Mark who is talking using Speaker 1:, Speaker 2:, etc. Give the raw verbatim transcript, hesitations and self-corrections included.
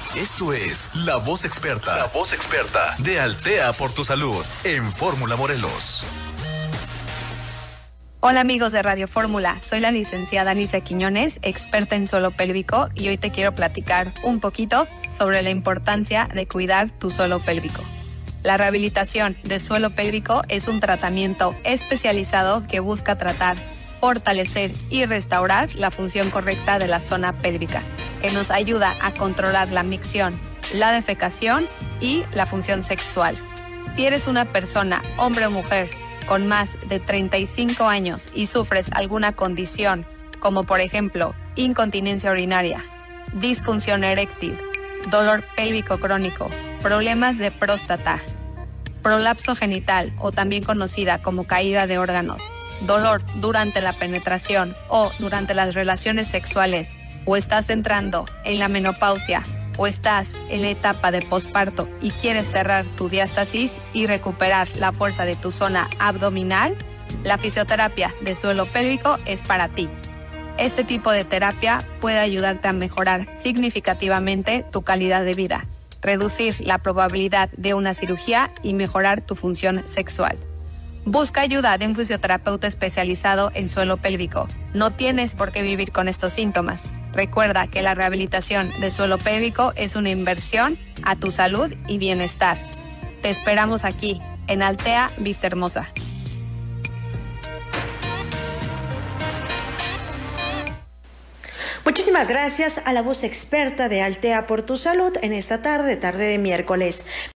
Speaker 1: Esto es La Voz Experta. La Voz Experta de Altea por tu Salud en Fórmula Morelos.
Speaker 2: Hola amigos de Radio Fórmula, soy la licenciada Alicia Quiñones, experta en suelo pélvico, y hoy te quiero platicar un poquito sobre la importancia de cuidar tu suelo pélvico. La rehabilitación de suelo pélvico es un tratamiento especializado que busca tratar, fortalecer y restaurar la función correcta de la zona pélvica, que nos ayuda a controlar la micción, la defecación y la función sexual. Si eres una persona, hombre o mujer, con más de treinta y cinco años y sufres alguna condición, como por ejemplo incontinencia urinaria, disfunción eréctil, dolor pélvico crónico, problemas de próstata, prolapso genital o también conocida como caída de órganos, dolor durante la penetración o durante las relaciones sexuales, o estás entrando en la menopausia, o estás en la etapa de posparto y quieres cerrar tu diástasis y recuperar la fuerza de tu zona abdominal, la fisioterapia de suelo pélvico es para ti. Este tipo de terapia puede ayudarte a mejorar significativamente tu calidad de vida, reducir la probabilidad de una cirugía y mejorar tu función sexual. Busca ayuda de un fisioterapeuta especializado en suelo pélvico. No tienes por qué vivir con estos síntomas. Recuerda que la rehabilitación de suelo pélvico es una inversión a tu salud y bienestar. Te esperamos aquí, en Altea Vista Hermosa.
Speaker 3: Muchísimas gracias a la voz experta de Altea por tu Salud en esta tarde, tarde de miércoles.